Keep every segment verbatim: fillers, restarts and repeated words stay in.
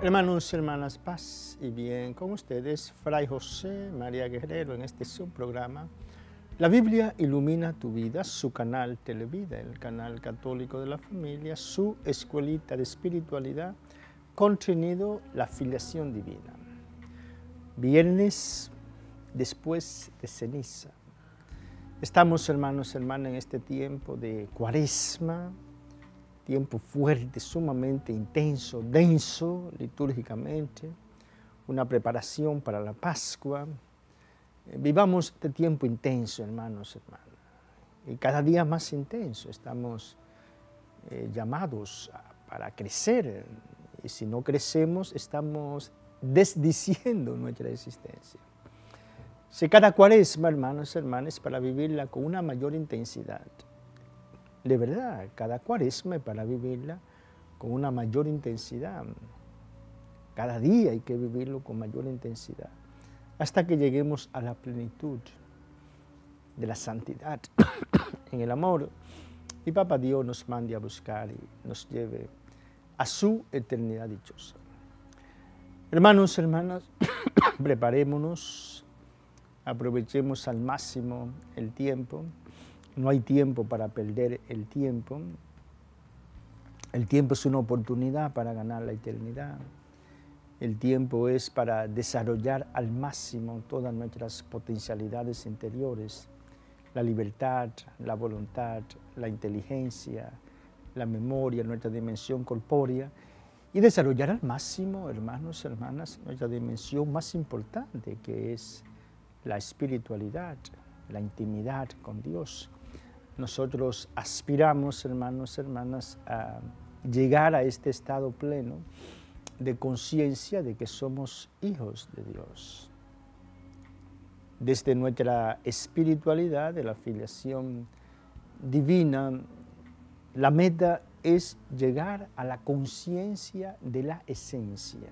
Hermanos y hermanas, paz y bien con ustedes, Fray José María Guerrero, en este subprograma La Biblia ilumina tu vida, su canal Televida, el canal católico de la familia, su escuelita de espiritualidad, contenido La Filiación Divina. Viernes después de ceniza. Estamos, hermanos y hermanas, en este tiempo de Cuaresma, tiempo fuerte, sumamente intenso, denso litúrgicamente, una preparación para la Pascua. Vivamos este tiempo intenso, hermanos y hermanas, y cada día más intenso. Estamos eh, llamados a, para crecer, y si no crecemos, estamos desdiciendo nuestra existencia. Si cada Cuaresma, hermanos y hermanas, para vivirla con una mayor intensidad. De verdad, cada Cuaresma es para vivirla con una mayor intensidad. Cada día hay que vivirlo con mayor intensidad, hasta que lleguemos a la plenitud de la santidad en el amor, y Papá Dios nos mande a buscar y nos lleve a su eternidad dichosa. Hermanos, hermanas, preparémonos, aprovechemos al máximo el tiempo. No hay tiempo para perder el tiempo. El tiempo es una oportunidad para ganar la eternidad. El tiempo es para desarrollar al máximo todas nuestras potencialidades interiores, la libertad, la voluntad, la inteligencia, la memoria, nuestra dimensión corpórea, y desarrollar al máximo, hermanos y hermanas, nuestra dimensión más importante, que es la espiritualidad, la intimidad con Dios. Nosotros aspiramos, hermanos y hermanas, a llegar a este estado pleno de conciencia de que somos hijos de Dios. Desde nuestra espiritualidad, de la filiación divina, la meta es llegar a la conciencia de la esencia.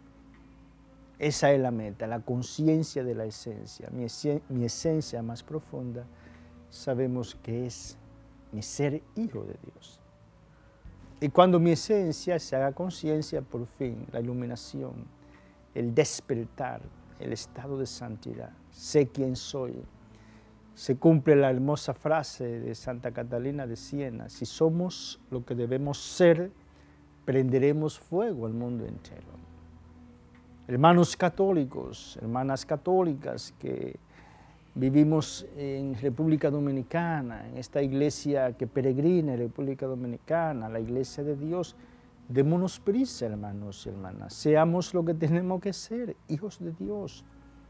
Esa es la meta, la conciencia de la esencia, mi, esen mi esencia más profunda. Sabemos que es mi ser hijo de Dios. Y cuando mi esencia se haga conciencia, por fin, la iluminación, el despertar, el estado de santidad, sé quién soy, se cumple la hermosa frase de Santa Catalina de Siena: si somos lo que debemos ser, prenderemos fuego al mundo entero. Hermanos católicos, hermanas católicas que vivimos en República Dominicana, en esta iglesia que peregrina en República Dominicana, la iglesia de Dios, démonos prisa, hermanos y hermanas, seamos lo que tenemos que ser, hijos de Dios.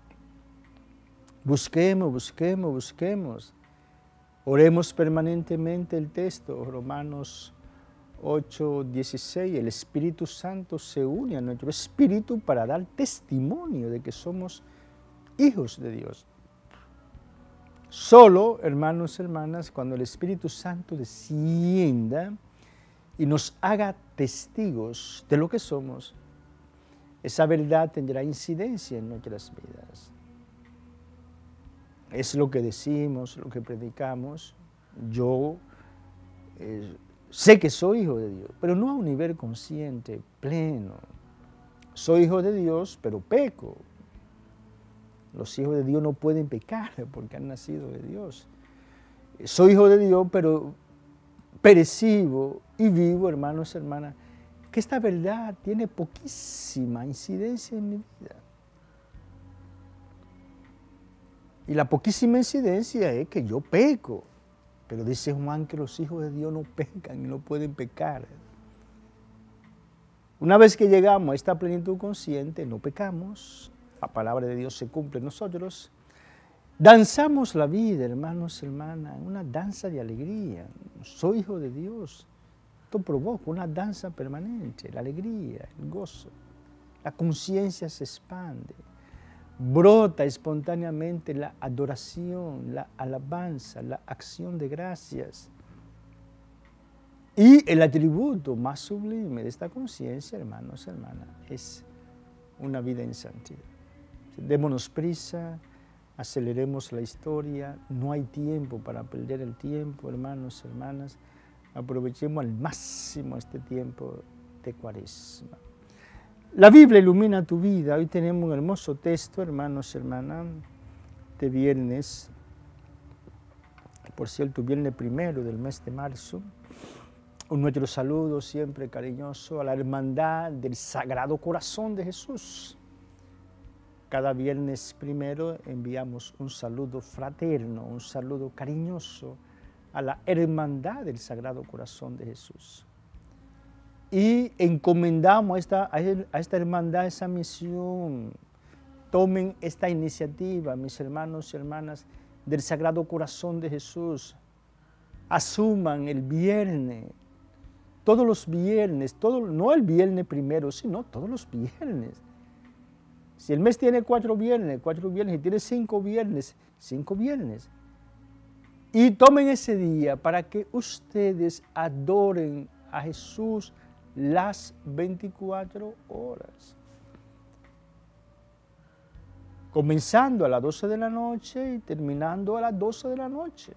Busquemos, busquemos, busquemos. Oremos permanentemente el texto, Romanos ocho, dieciséis, el Espíritu Santo se une a nuestro espíritu para dar testimonio de que somos hijos de Dios. Solo, hermanos y hermanas, cuando el Espíritu Santo descienda y nos haga testigos de lo que somos, esa verdad tendrá incidencia en nuestras vidas. Es lo que decimos, lo que predicamos. Yo eh, sé que soy hijo de Dios, pero no a un nivel consciente, pleno. Soy hijo de Dios, pero peco. Los hijos de Dios no pueden pecar porque han nacido de Dios. Soy hijo de Dios, pero percibo y vivo, hermanos y hermanas, que esta verdad tiene poquísima incidencia en mi vida. Y la poquísima incidencia es que yo peco. Pero dice Juan que los hijos de Dios no pecan y no pueden pecar. Una vez que llegamos a esta plenitud consciente, no pecamos. La palabra de Dios se cumple en nosotros. Danzamos la vida, hermanos y hermanas, una danza de alegría. Soy hijo de Dios. Esto provoca una danza permanente, la alegría, el gozo. La conciencia se expande. Brota espontáneamente la adoración, la alabanza, la acción de gracias. Y el atributo más sublime de esta conciencia, hermanos y hermanas, es una vida en santidad. Démonos prisa, aceleremos la historia, no hay tiempo para perder el tiempo, hermanos y hermanas. Aprovechemos al máximo este tiempo de Cuaresma. La Biblia ilumina tu vida. Hoy tenemos un hermoso texto, hermanos y hermanas, de viernes, por cierto, viernes primero del mes de marzo. Un nuestro saludo siempre cariñoso a la hermandad del Sagrado Corazón de Jesús. Cada viernes primero enviamos un saludo fraterno, un saludo cariñoso a la hermandad del Sagrado Corazón de Jesús. Y encomendamos a esta, a esta hermandad esa misión. Tomen esta iniciativa, mis hermanos y hermanas del Sagrado Corazón de Jesús. Asuman el viernes, todos los viernes, todo, no el viernes primero, sino todos los viernes. Si el mes tiene cuatro viernes, cuatro viernes, y tiene cinco viernes, cinco viernes. Y tomen ese día para que ustedes adoren a Jesús las veinticuatro horas. Comenzando a las doce de la noche y terminando a las doce de la noche.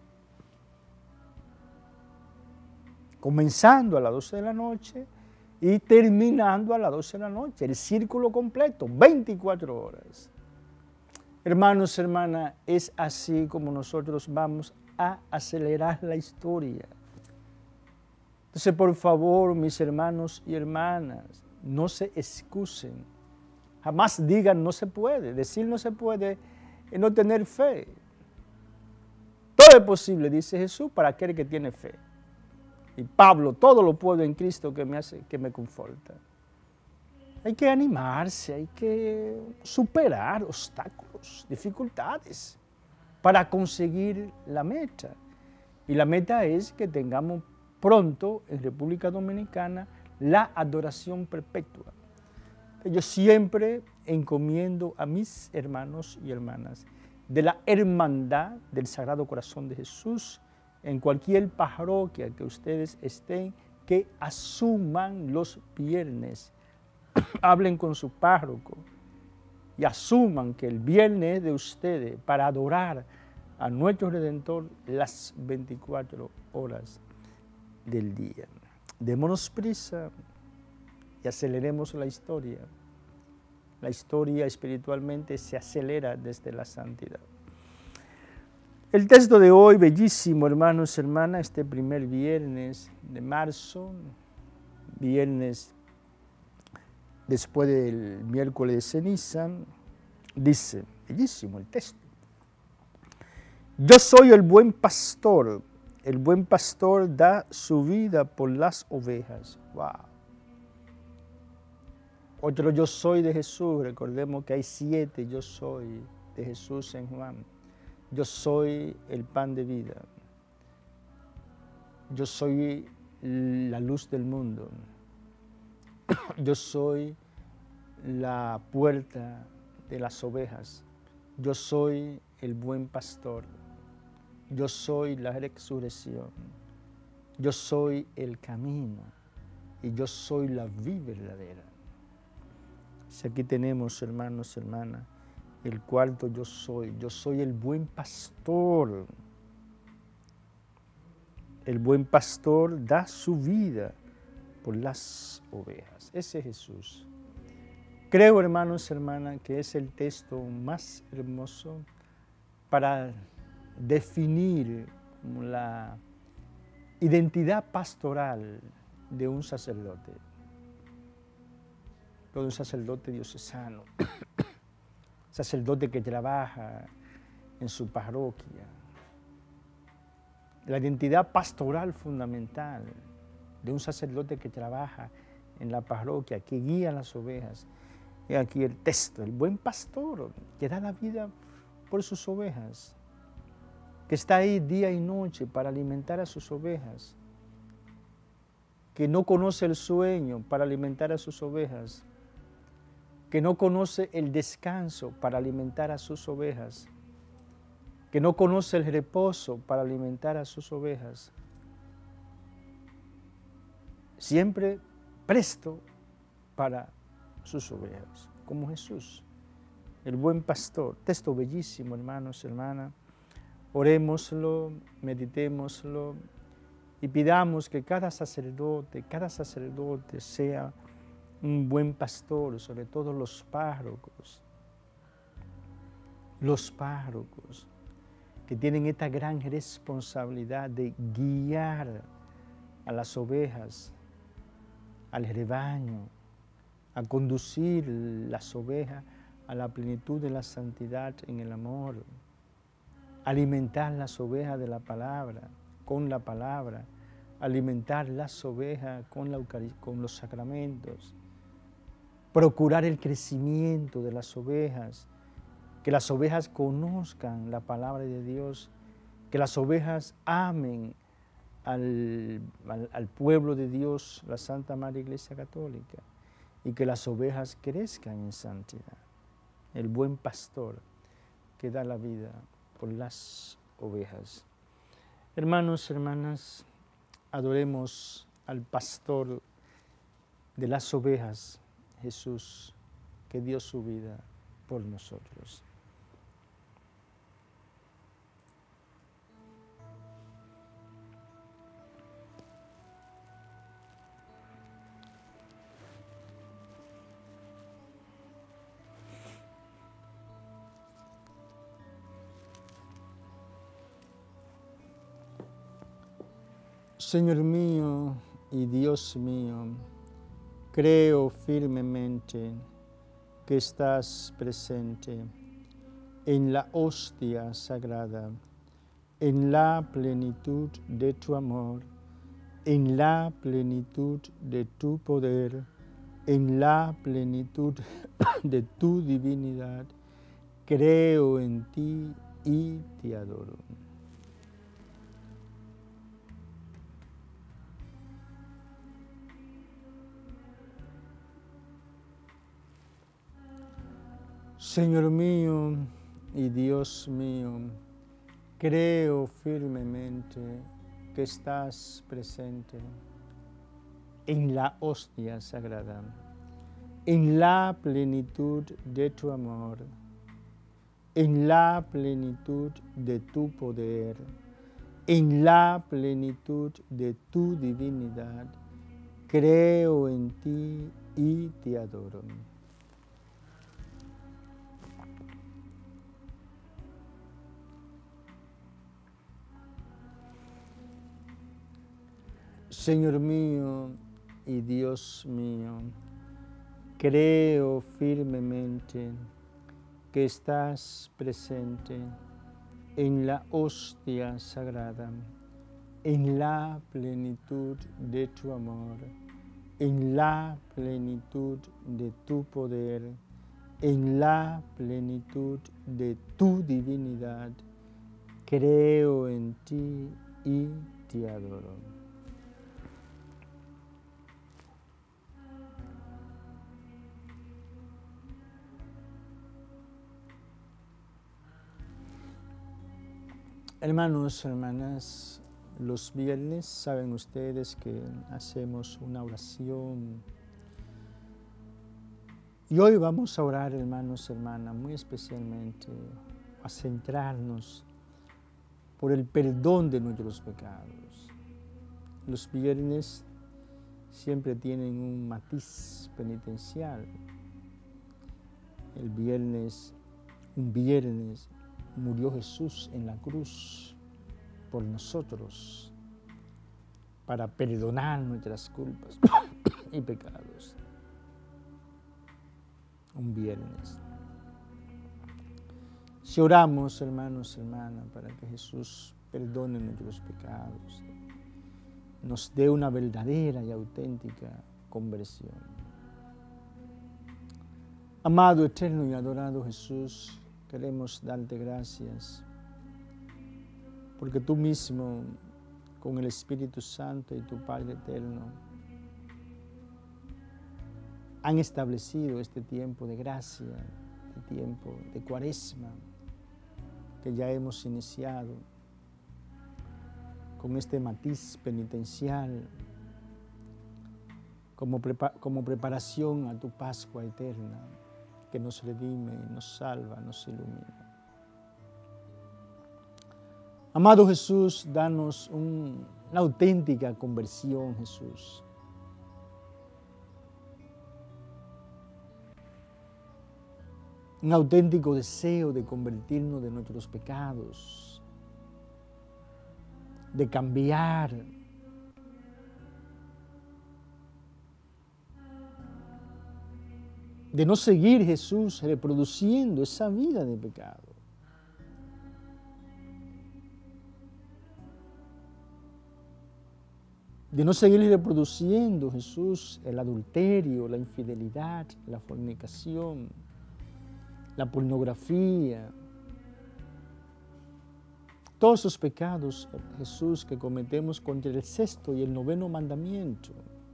Comenzando a las doce de la noche y terminando a las doce de la noche. El círculo completo, veinticuatro horas. Hermanos, hermanas, es así como nosotros vamos a acelerar la historia. Entonces, por favor, mis hermanos y hermanas, no se excusen. Jamás digan no se puede. Decir no se puede es no tener fe. Todo es posible, dice Jesús, para aquel que tiene fe. Y Pablo, todo lo puedo en Cristo que me hace, que me conforta. Hay que animarse, hay que superar obstáculos, dificultades para conseguir la meta. Y la meta es que tengamos pronto en República Dominicana la adoración perpetua. Yo siempre encomiendo a mis hermanos y hermanas de la hermandad del Sagrado Corazón de Jesús en cualquier parroquia que ustedes estén, que asuman los viernes. Hablen con su párroco y asuman que el viernes es de ustedes para adorar a nuestro Redentor las veinticuatro horas del día. Démonos prisa y aceleremos la historia. La historia espiritualmente se acelera desde la santidad. El texto de hoy, bellísimo, hermanos y hermanas, este primer viernes de marzo, viernes después del miércoles de ceniza, dice, bellísimo el texto: yo soy el buen pastor. El buen pastor da su vida por las ovejas. Wow. Otro yo soy de Jesús. Recordemos que hay siete yo soy de Jesús en Juan. Yo soy el pan de vida. Yo soy la luz del mundo. Yo soy la puerta de las ovejas. Yo soy el buen pastor. Yo soy la resurrección, yo soy el camino y yo soy la vida verdadera. Si aquí tenemos, hermanos y hermanas, el cuarto yo soy, yo soy el buen pastor. El buen pastor da su vida por las ovejas. Ese es Jesús. Creo, hermanos y hermanas, que es el texto más hermoso para definir la identidad pastoral de un sacerdote, de un sacerdote diocesano, sacerdote que trabaja en su parroquia. La identidad pastoral fundamental de un sacerdote que trabaja en la parroquia, que guía a las ovejas. Y aquí el texto, el buen pastor que da la vida por sus ovejas, que está ahí día y noche para alimentar a sus ovejas, que no conoce el sueño para alimentar a sus ovejas, que no conoce el descanso para alimentar a sus ovejas, que no conoce el reposo para alimentar a sus ovejas, siempre presto para sus ovejas, como Jesús, el buen pastor. Texto bellísimo, hermanos y hermanas. Orémoslo, meditémoslo y pidamos que cada sacerdote, cada sacerdote sea un buen pastor, sobre todo los párrocos, los párrocos que tienen esta gran responsabilidad de guiar a las ovejas, al rebaño, a conducir las ovejas a la plenitud de la santidad en el amor, alimentar las ovejas de la palabra, con la palabra, alimentar las ovejas con, la con los sacramentos, procurar el crecimiento de las ovejas, que las ovejas conozcan la palabra de Dios, que las ovejas amen al, al, al pueblo de Dios, la Santa Madre Iglesia Católica, y que las ovejas crezcan en santidad. El buen pastor que da la vida por las ovejas. Hermanos, hermanas, adoremos al pastor de las ovejas, Jesús, que dio su vida por nosotros. Señor mío y Dios mío, creo firmemente que estás presente en la hostia sagrada, en la plenitud de tu amor, en la plenitud de tu poder, en la plenitud de tu divinidad. Creo en ti y te adoro. Señor mío y Dios mío, creo firmemente que estás presente en la hostia sagrada, en la plenitud de tu amor, en la plenitud de tu poder, en la plenitud de tu divinidad. Creo en ti y te adoro. Señor mío y Dios mío, creo firmemente que estás presente en la hostia sagrada, en la plenitud de tu amor, en la plenitud de tu poder, en la plenitud de tu divinidad. Creo en ti y te adoro. Hermanos, hermanas, los viernes saben ustedes que hacemos una oración. Y hoy vamos a orar, hermanos, hermanas, muy especialmente a centrarnos por el perdón de nuestros pecados. Los viernes siempre tienen un matiz penitencial. El viernes, un viernes, murió Jesús en la cruz por nosotros para perdonar nuestras culpas y pecados. Un viernes. Si oramos, hermanos, hermanas, para que Jesús perdone nuestros pecados, nos dé una verdadera y auténtica conversión. Amado, eterno y adorado Jesús, queremos darte gracias porque tú mismo, con el Espíritu Santo y tu Padre eterno, han establecido este tiempo de gracia, este tiempo de Cuaresma que ya hemos iniciado con este matiz penitencial como, prepa- como preparación a tu Pascua eterna, que nos redime, nos salva, nos ilumina. Amado Jesús, danos un, una auténtica conversión, Jesús. un auténtico deseo de convertirnos de nuestros pecados, de cambiar, de no seguir, Jesús, reproduciendo esa vida de pecado. De no seguir reproduciendo, Jesús, el adulterio, la infidelidad, la fornicación, la pornografía. Todos esos pecados, Jesús, que cometemos contra el sexto y el noveno mandamiento.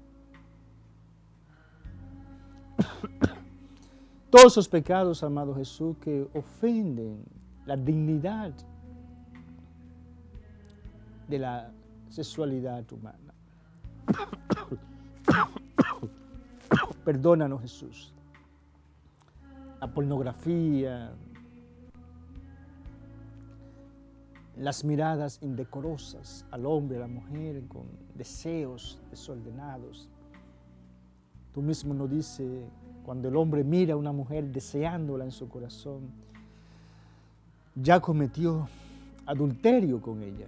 Todos esos pecados, amado Jesús, que ofenden la dignidad de la sexualidad humana. Perdónanos, Jesús. La pornografía, las miradas indecorosas al hombre, a la mujer, con deseos desordenados. Tú mismo nos dices, cuando el hombre mira a una mujer deseándola en su corazón, ya cometió adulterio con ella.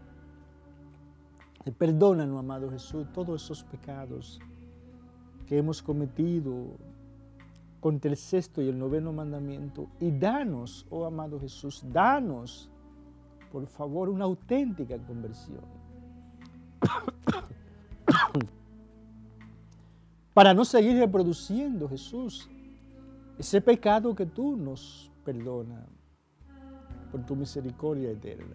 Perdónanos, amado Jesús, todos esos pecados que hemos cometido contra el sexto y el noveno mandamiento, y danos, oh amado Jesús, danos, por favor, una auténtica conversión. Para no seguir reproduciendo, Jesús, ese pecado que tú nos perdonas por tu misericordia eterna.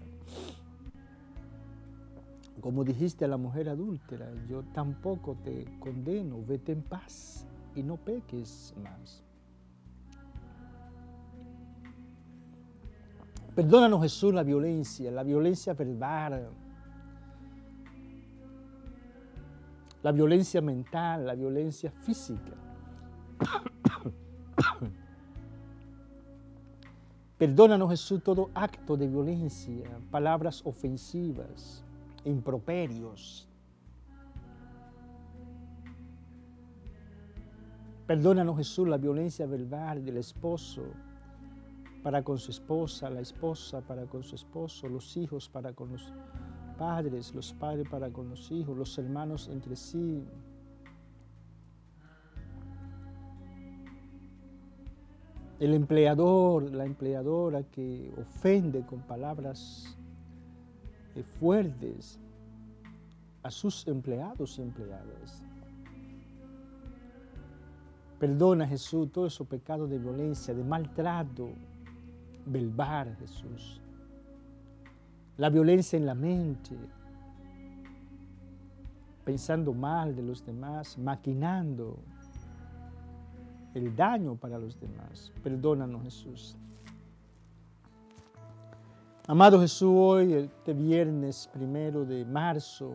Como dijiste a la mujer adúltera, yo tampoco te condeno, vete en paz y no peques más. Perdónanos, Jesús, la violencia, la violencia verbal, la violencia mental, la violencia física. Perdónanos, Jesús, todo acto de violencia, palabras ofensivas, improperios. Perdónanos, Jesús, la violencia verbal del esposo para con su esposa, la esposa para con su esposo, los hijos para con los padres, los padres para con los hijos, los hermanos entre sí. El empleador, la empleadora que ofende con palabras fuertes a sus empleados y empleadas. Perdona, Jesús, todos esos pecados de violencia, de maltrato verbal, Jesús. La violencia en la mente, pensando mal de los demás, maquinando el daño para los demás. Perdónanos, Jesús. Amado Jesús, hoy, este viernes primero de marzo,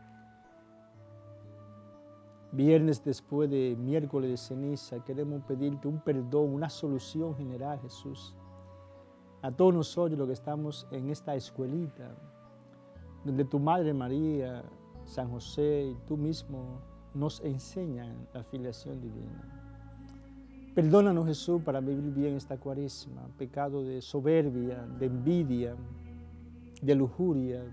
viernes después de miércoles de ceniza, queremos pedirte un perdón, una solución general, Jesús, a todos nosotros los que estamos en esta escuelita, donde tu Madre María, San José y tú mismo nos enseñan la filiación divina. Perdónanos, Jesús, para vivir bien esta cuaresma, pecado de soberbia, de envidia, de lujuria,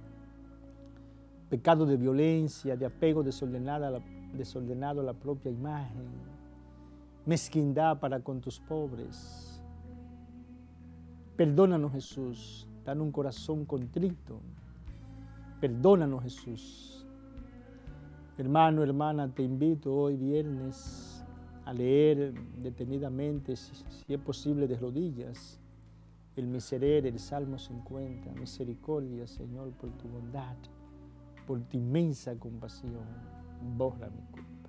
pecado de violencia, de apego desordenado a la, desordenado a la propia imagen, mezquindad para con tus pobres. Perdónanos, Jesús, danos un corazón contrito. Perdónanos, Jesús. Hermano, hermana, te invito hoy viernes a leer detenidamente, si, si es posible de rodillas, el miserere, el Salmo cincuenta. Misericordia, Señor, por tu bondad, por tu inmensa compasión, borra mi culpa.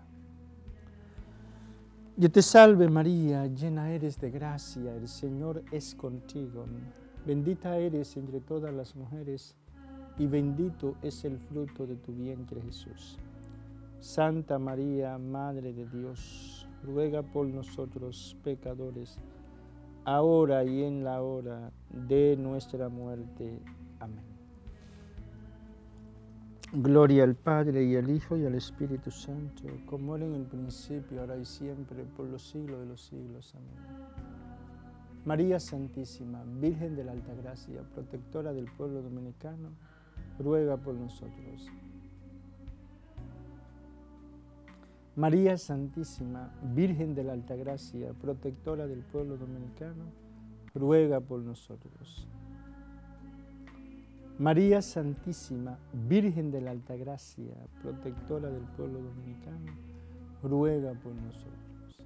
Yo te salve María, llena eres de gracia, el Señor es contigo. Bendita eres entre todas las mujeres, y bendito es el fruto de tu vientre, Jesús. Santa María, Madre de Dios, ruega por nosotros pecadores, ahora y en la hora de nuestra muerte. Amén. Gloria al Padre, y al Hijo, y al Espíritu Santo, como era en el principio, ahora y siempre, por los siglos de los siglos. Amén. María Santísima, Virgen de la Altagracia, protectora del pueblo dominicano, ruega por nosotros. María Santísima, Virgen de la Altagracia, protectora del pueblo dominicano, ruega por nosotros. María Santísima, Virgen de la Altagracia, protectora del pueblo dominicano, ruega por nosotros.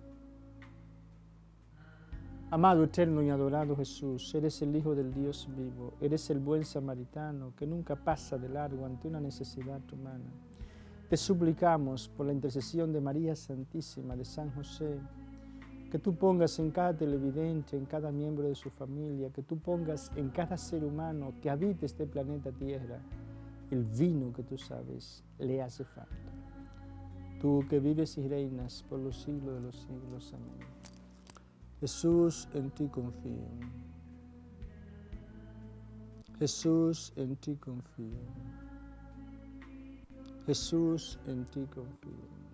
Amado, eterno y adorado Jesús, eres el Hijo del Dios vivo, eres el buen samaritano que nunca pasa de largo ante una necesidad humana. Te suplicamos por la intercesión de María Santísima, de San José, que tú pongas en cada televidente, en cada miembro de su familia, que tú pongas en cada ser humano que habite este planeta Tierra, el vino que tú sabes le hace falta. Tú que vives y reinas por los siglos de los siglos. Amén. Jesús, en ti confío. Jesús, en ti confío. Jesús, en ti confío.